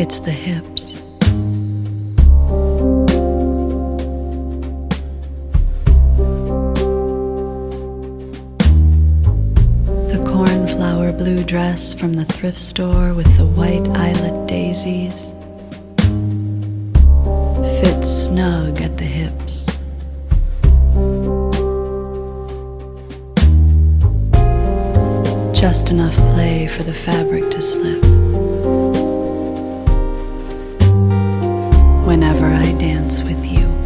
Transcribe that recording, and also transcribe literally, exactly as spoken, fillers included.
It's the hips. The cornflower blue dress from the thrift store with the white eyelet daisies fits snug at the hips. Just enough play for the fabric to slip. Whenever I dance with you.